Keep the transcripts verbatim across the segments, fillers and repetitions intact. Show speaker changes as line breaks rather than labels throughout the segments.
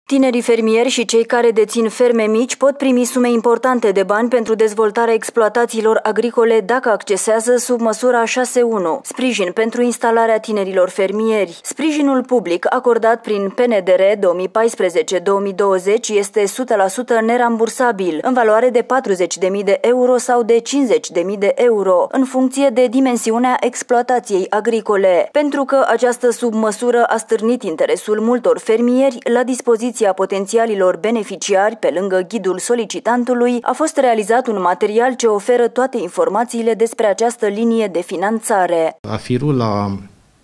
Tinerii fermieri și cei care dețin ferme mici pot primi sume importante de bani pentru dezvoltarea exploatațiilor agricole dacă accesează sub măsura șase unu, sprijin pentru instalarea tinerilor fermieri. Sprijinul public acordat prin P N D R două mii paisprezece două mii douăzeci este o sută la sută nerambursabil, în valoare de patruzeci de mii de euro sau de cincizeci de mii de euro, în funcție de dimensiunea exploatației agricole. Pentru că această submăsură a stârnit interesul multor fermieri, la dispoziția a potențialilor beneficiari, pe lângă ghidul solicitantului, a fost realizat un material ce oferă toate informațiile despre această linie de finanțare.
AFIR-ul a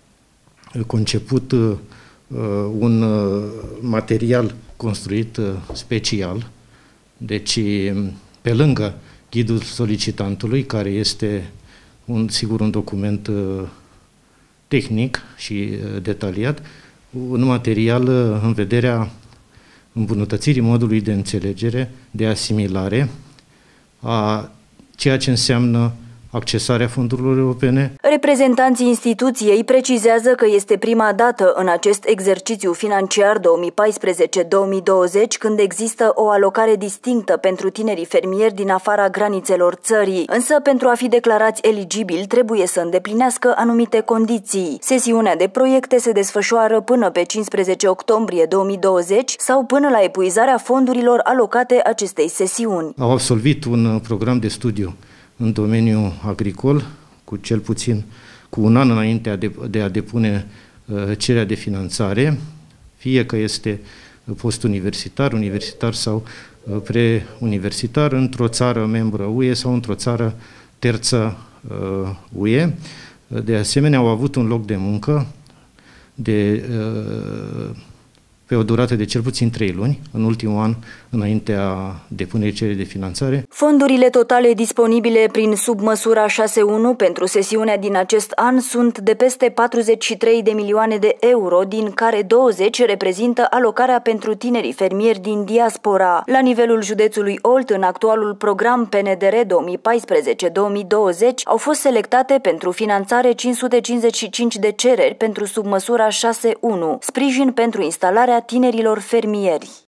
conceput uh, un uh, material construit uh, special, deci pe lângă ghidul solicitantului, care este un, sigur un document uh, tehnic și uh, detaliat, un material uh, în vederea îmbunătățirii modului de înțelegere, de asimilare a ceea ce înseamnă accesarea fondurilor europene.
Reprezentanții instituției precizează că este prima dată în acest exercițiu financiar două mii paisprezece două mii douăzeci când există o alocare distinctă pentru tinerii fermieri din afara granițelor țării, însă pentru a fi declarați eligibili trebuie să îndeplinească anumite condiții. Sesiunea de proiecte se desfășoară până pe cincisprezece octombrie două mii douăzeci sau până la epuizarea fondurilor alocate acestei sesiuni.
Au absolvit un program de studiu în domeniul agricol, cu cel puțin cu un an înainte de, de a depune uh, cererea de finanțare, fie că este post-universitar, universitar sau uh, pre-universitar, într-o țară membră U E sau într-o țară terță uh, U E. De asemenea, au avut un loc de muncă de uh, pe o durată de cel puțin trei luni, în ultimul an, înaintea depunerii cererii de finanțare.
Fondurile totale disponibile prin submăsura șase unu pentru sesiunea din acest an sunt de peste patruzeci și trei de milioane de euro, din care douăzeci reprezintă alocarea pentru tinerii fermieri din diaspora. La nivelul județului Olt, în actualul program P N D R două mii paisprezece două mii douăzeci, au fost selectate pentru finanțare cinci sute cincizeci și cinci de cereri pentru submăsura șase unu, sprijin pentru instalarea tinerilor fermieri.